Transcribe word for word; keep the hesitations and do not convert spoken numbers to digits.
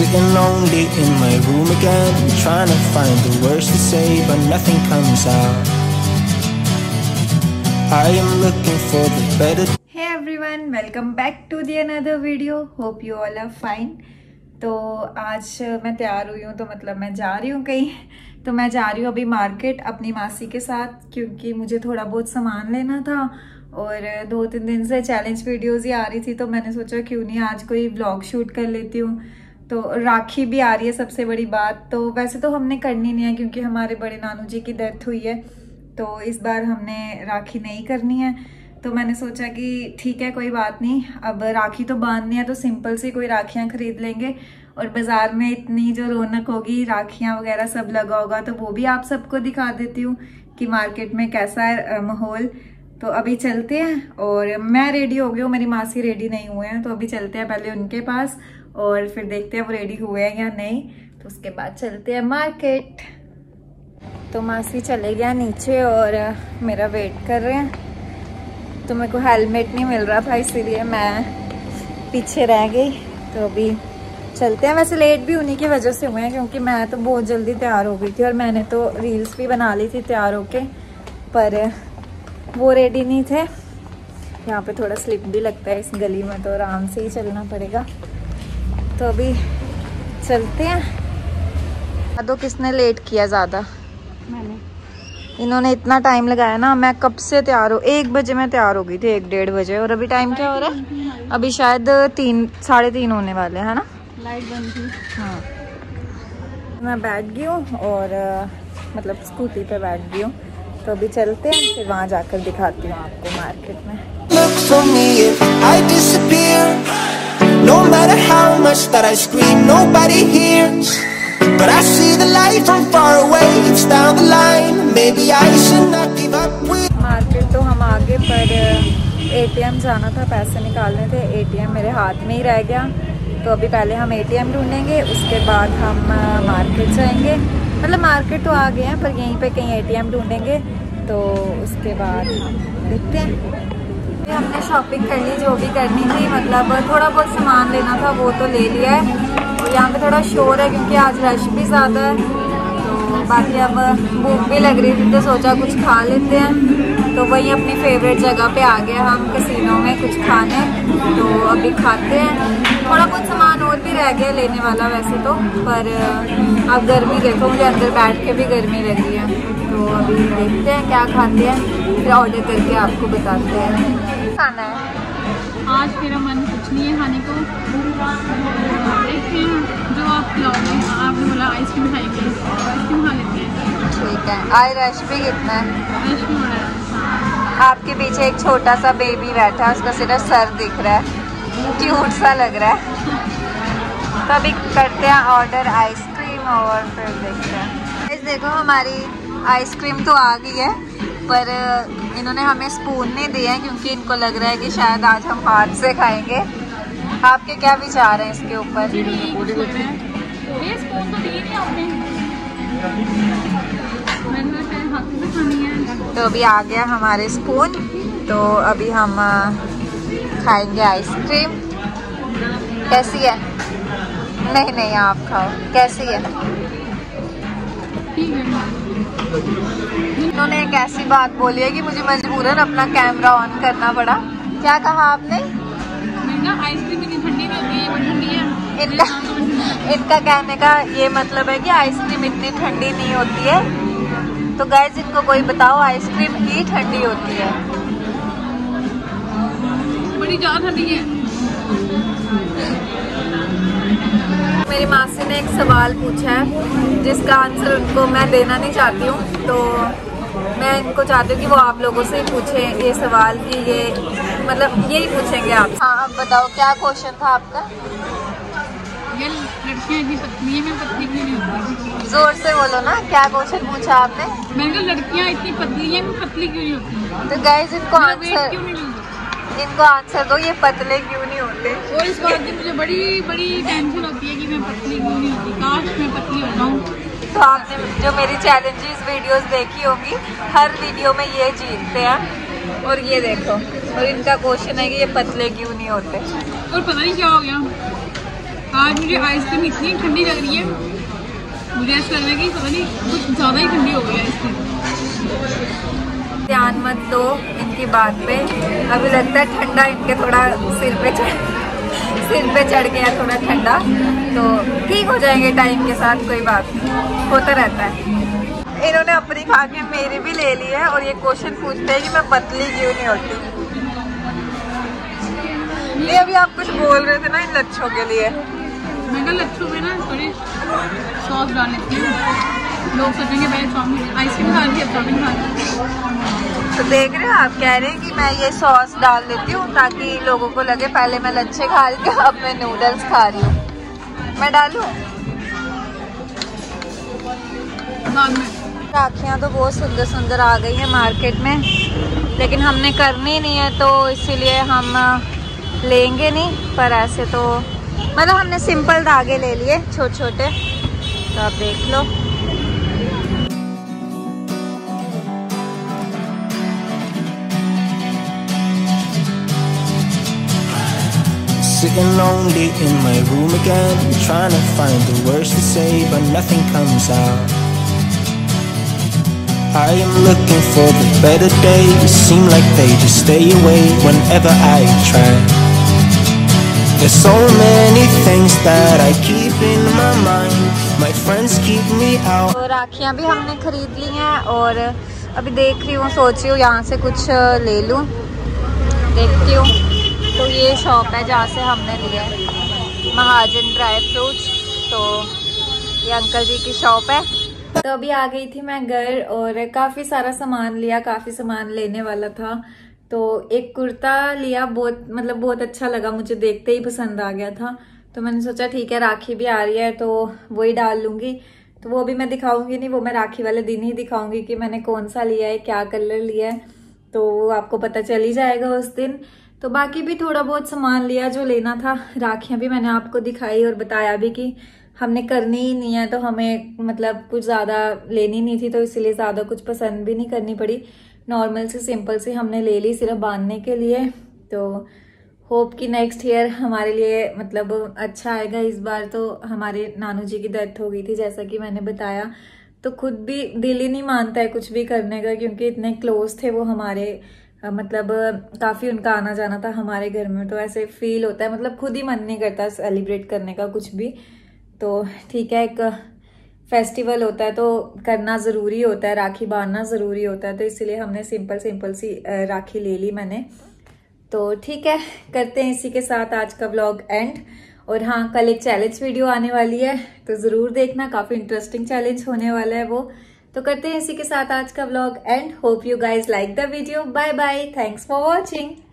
sitting lonely in my room again, trying to find the words to say, but nothing comes out. I am looking for the better. Hey everyone, welcome back to the another video. Hope you all are fine. तो आज मैं तैयार हुई हूँ, तो मतलब मैं जा रही हूँ कहीं। तो मैं जा रही हूँ अभी मार्केट अपनी मासी के साथ, क्योंकि मुझे थोड़ा बहुत सामान लेना था और दो तीन दिन से चैलेंज वीडियोस ही आ रही थी, तो मैंने सोचा क्यों नहीं आज कोई व्लॉग शूट कर लेती हूँ। तो राखी भी आ रही है, सबसे बड़ी बात तो वैसे तो हमने करनी नहीं है क्योंकि हमारे बड़े नानू जी की डेथ हुई है, तो इस बार हमने राखी नहीं करनी है। तो मैंने सोचा कि ठीक है कोई बात नहीं, अब राखी तो बांधनी है तो सिंपल सी कोई राखियाँ खरीद लेंगे, और बाज़ार में इतनी जो रौनक होगी, राखियाँ वगैरह सब लगा होगा, तो वो भी आप सबको दिखा देती हूँ कि मार्केट में कैसा है माहौल। तो अभी चलते हैं, और मैं रेडी हो गई हूँ, मेरी मासी रेडी नहीं हुए हैं, तो अभी चलते हैं पहले उनके पास और फिर देखते हैं वो रेडी हुए हैं या नहीं, तो उसके बाद चलते हैं मार्केट। तो मासी चले गया नीचे और मेरा वेट कर रहे हैं। तो मेरे को हेलमेट नहीं मिल रहा था, इसीलिए मैं पीछे रह गई। तो अभी चलते हैं। वैसे लेट भी उन्हीं की वजह से हुए हैं, क्योंकि मैं तो बहुत जल्दी तैयार हो गई थी और मैंने तो रील्स भी बना ली थी तैयार होके, पर वो रेडी नहीं थे। यहाँ पे थोड़ा स्लिप भी लगता है इस गली में, तो आराम से ही चलना पड़ेगा। तो अभी चलते हैं। तो किसने लेट किया ज़्यादा? मैंने। इन्होंने इतना टाइम लगाया ना, मैं कब से तैयार हो, एक बजे मैं तैयार हो गई थी, एक डेढ़ बजे, और अभी टाइम क्या हो रहा है? अभी शायद तीन साढ़े तीन होने वाले हैं ना। लाइट बंद थी। हाँ, मैं बैठ गई हूँ और मतलब स्कूटी पे बैठ गई हूँ। तो अभी चलते हैं, फिर वहाँ जाकर दिखाती हूँ आपको मार्केट में। Look for me if I disappear. No matter how much that I scream, nobody hears. But I see the light from far away. It's down the line. Maybe I should not give up with. Market तो हम आगे, पर ATM जाना था, पैसे निकालने थे, ATM मेरे हाथ में ही रह गया। तो अभी पहले हम एटीएम ढूंढेंगे, उसके बाद हम मार्केट जाएंगे। मतलब मार्केट तो आ गए हैं, पर यहीं पे कहीं एटीएम ढूंढेंगे, तो उसके बाद हम देखते हैं। हमने शॉपिंग कर ली जो भी करनी थी, मतलब थोड़ा बहुत सामान लेना था वो तो ले लिया है। और यहाँ पे थोड़ा शोर है क्योंकि आज रश भी ज़्यादा है। तो बाकी अब भूख भी लग रही थी, तो सोचा कुछ खा लेते हैं। तो वही अपनी फेवरेट जगह पे आ गए हम, कैसीनो में कुछ खाने। तो अभी खाते हैं। थोड़ा बहुत सामान और भी रह गया लेने वाला वैसे तो, पर अब गर्मी देखो, मुझे अंदर बैठ के भी गर्मी लग रही है। तो अभी देखते हैं क्या खाते हैं, फिर ऑर्डर करके आपको बताते हैं खाना है। आज मेरा मन कुछ नहीं है खाने को, देखते हैं जो आप खिलाओगे। आपने बोला आइसक्रीम खाएंगे, आइसक्रीम खा लेते हैं। ठीक है। आज रश भी कितना है? रश भी हो रहा है। आपके पीछे एक छोटा सा बेबी बैठा है, उसका सिर्फ सर दिख रहा है, क्यूट सा लग रहा है। तो अभी करते हैं ऑर्डर आइसक्रीम और फिर देखते हैं। इस देखो हमारी आइसक्रीम तो आ गई है, पर इन्होंने हमें स्पून नहीं दिए हैं क्योंकि इनको लग रहा है कि शायद आज हम हाथ से खाएंगे। आपके क्या विचार हैं इसके ऊपर? तो अभी आ गया हमारे स्पून, तो अभी हम खाएंगे आइसक्रीम। कैसी है? नहीं नहीं आप खाओ, कैसी है? उन्होंने एक ऐसी बात बोली है कि मुझे मजबूरन अपना कैमरा ऑन करना पड़ा। क्या कहा आपने? आइसक्रीम इतनी ठंडी नहीं होती है, वो ठंडी है। इनका इनका कहने का ये मतलब है कि आइसक्रीम इतनी ठंडी नहीं होती है। तो गाइस इनको कोई बताओ, आइसक्रीम ही ठंडी होती है। बड़ी ज्यादा ठंडी है। मेरी मासी ने एक सवाल पूछा है जिसका आंसर उनको मैं देना नहीं चाहती हूँ, तो मैं इनको चाहती हूँ कि वो आप लोगों से ही पूछे ये सवाल, कि ये मतलब यही पूछेंगे आप। हाँ अब बताओ क्या क्वेश्चन था आपका? ये लड़कियाँ इतनी पतली हैं, मैं पतली क्यों नहीं होती? जोर से बोलो ना, क्या क्वेश्चन पूछा आपने? मैंने कहा लड़कियाँ इतनी पतली हैं, मैं पतली क्यों नहीं होती? तो गाइस इनको आंसर क्यों नहीं लूँगी? इनको आंसर दो, ये पतले क्यों नहीं होते? और इस बात की मुझे बड़ी बड़ी टेंशन होती है कि मैं पतली क्यों नहीं होती। काश मैं पतली हो जाऊँ। तो आपने जो मेरी चैलेंजेस वीडियोस देखी होगी, हर वीडियो में ये जीतते हैं। और ये देखो, और इनका क्वेश्चन है कि ये पतले क्यों नहीं होते। और पता नहीं क्या हो गया, आज मुझे आइसक्रीम इतनी ठंडी लग रही है, मुझे ऐसा लग रहा है कि पता नहीं कुछ ज़्यादा ही ठंडी हो गई है आइसक्रीम। ध्यान मत दो इनकी बात पे, अभी लगता है ठंडा इनके थोड़ा सिर पे चढ़ सिर पे चढ़ गया थोड़ा ठंडा, तो ठीक हो जाएंगे टाइम के साथ, कोई बात नहीं, होता रहता है। इन्होंने अपनी खा के मेरी भी ले ली है और ये क्वेश्चन पूछते हैं कि मैं पतली क्यों नहीं होती। ये अभी आप कुछ बोल रहे थे ना इन लच्छों के लिए। मैं कहा लच्छों में ना थोड़ी सॉस डाल लेती हूँ, लोग सोचेंगे पहले चाउमीन आइसक्रीम खा रही है, चाउमीन खा रही है। तो देख रहे हो, आप कह रहे हैं कि मैं ये सॉस डाल देती हूँ ताकि लोगों को लगे पहले मैं लच्छे खा रही थी, अब मैं नूडल्स खा रही हूँ। मैं डालूँ? राखियाँ तो बहुत सुंदर सुंदर आ गई हैं मार्केट में, लेकिन हमने करनी नहीं है तो इसीलिए हम लेंगे नहीं। पर ऐसे तो मतलब हमने सिंपल धागे ले लिए छोटे छोटे, तो आप देख लो। Sitting lonely in my room again, trying to find the words to say, but nothing comes out. I am looking for the better days, seem like they just stay away whenever I try. There's so many things that I keep in my mind, my friends keep me out. तो राखियाँ भी हमने खरीद ली हैं और अभी देख रही हूँ, सोच रही हूँ यहाँ से कुछ ले लूँ, देखती हूँ। तो ये शॉप है जहाँ से हमने लिया है, महाजन ड्राई फ्रूट्स, तो ये अंकल जी की शॉप है। तो अभी आ गई थी मैं घर और काफ़ी सारा सामान लिया, काफ़ी सामान लेने वाला था। तो एक कुर्ता लिया, बहुत मतलब बहुत अच्छा लगा मुझे, देखते ही पसंद आ गया था। तो मैंने सोचा ठीक है राखी भी आ रही है तो वही डाल लूँगी। तो वो भी मैं दिखाऊंगी नहीं, वो मैं राखी वाले दिन ही दिखाऊंगी कि मैंने कौन सा लिया है, क्या कलर लिया है, तो वो आपको पता चल ही जाएगा उस दिन। तो बाकी भी थोड़ा बहुत सामान लिया जो लेना था। राखियाँ भी मैंने आपको दिखाई और बताया भी कि हमने करनी ही नहीं है, तो हमें मतलब कुछ ज़्यादा लेनी नहीं थी, तो इसलिए ज़्यादा कुछ पसंद भी नहीं करनी पड़ी। नॉर्मल से सिंपल से हमने ले ली सिर्फ बांधने के लिए। तो होप कि नेक्स्ट ईयर हमारे लिए मतलब अच्छा आएगा। इस बार तो हमारे नानू जी की डेथ हो गई थी जैसा कि मैंने बताया, तो खुद भी दिल ही नहीं मानता है कुछ भी करने का, क्योंकि इतने क्लोज थे वो हमारे, मतलब काफ़ी उनका आना जाना था हमारे घर में। तो ऐसे फील होता है, मतलब खुद ही मन नहीं करता सेलिब्रेट करने का कुछ भी। तो ठीक है, एक फेस्टिवल होता है तो करना ज़रूरी होता है, राखी बांधना ज़रूरी होता है, तो इसलिए हमने सिंपल सिंपल सी राखी ले ली मैंने। तो ठीक है, करते हैं इसी के साथ आज का व्लॉग एंड। और हाँ, कल एक चैलेंज वीडियो आने वाली है तो ज़रूर देखना, काफ़ी इंटरेस्टिंग चैलेंज होने वाला है वो। तो करते हैं इसी के साथ आज का vlog end. Hope you guys like the video. Bye bye, thanks for watching.